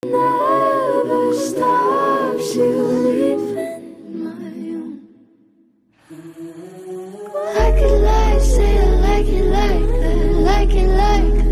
never stops you leaving my own. Like it like, say I like it like that, like it like